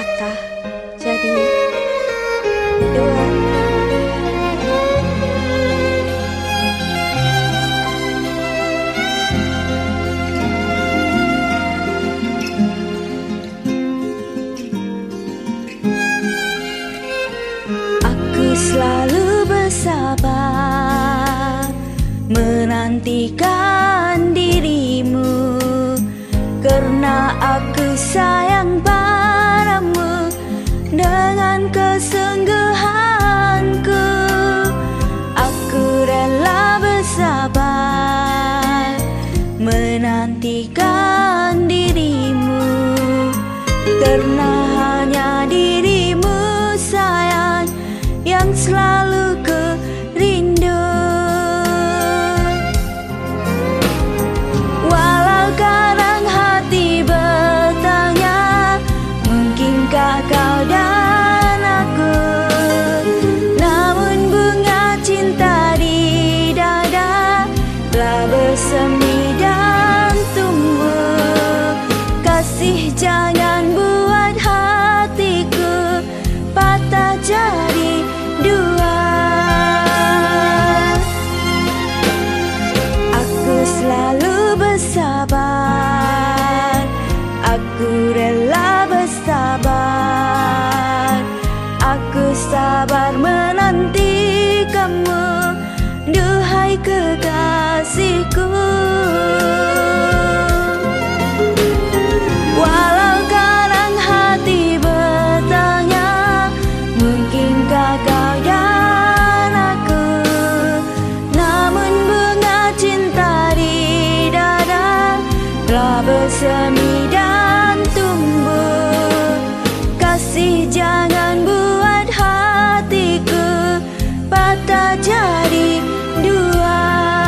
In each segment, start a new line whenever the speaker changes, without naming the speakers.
patah jadi dua. Aku selalu bersabar menantikan dirimu, karena aku sayang padamu dengan kesungguhanku. Aku rela bersabar menantikan dirimu, karena hanya dirimu sayang yang selalu ku rindu. Walau kadang hati bertanya, mungkinkah kau dan aku, namun bunga cinta di dada telah bersemi dan tumbuh. Kasih jangan buat hatiku patah jadi dua. Aku selalu bersabar, aku rela bersabar, aku sabar menanti kamu, duhai kekasihku. Walau kadang hati bertanya, mungkinkah kau dan aku, namun bunga cinta di dada telah bersemi dan tumbuh. Kasih jangan buat hatiku patah jadi dua.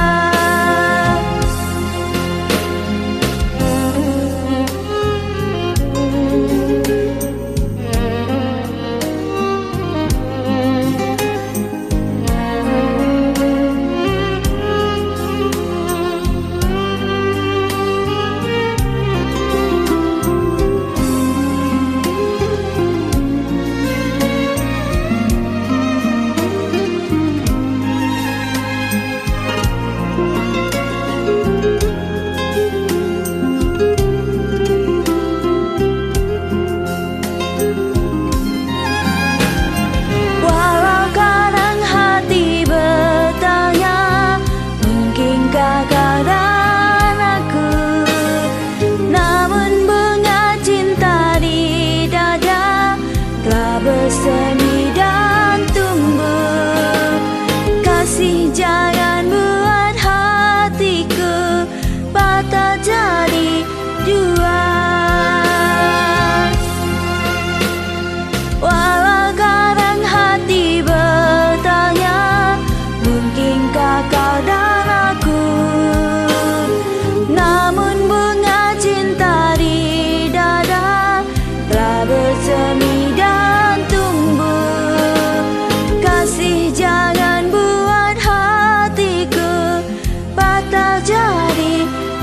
Walau kadang hati bertanya, mungkinkah kau dan aku, namun bunga cinta di dada telah bersemi dan tumbuh. Kasih jangan buat hatiku patah jadi dua. Walau kadang hati bertanya, mungkinkah kau dan aku, namun bunga cinta di dada telah bersemi dan tumbuh. Kasih jangan buat hatiku patah jadi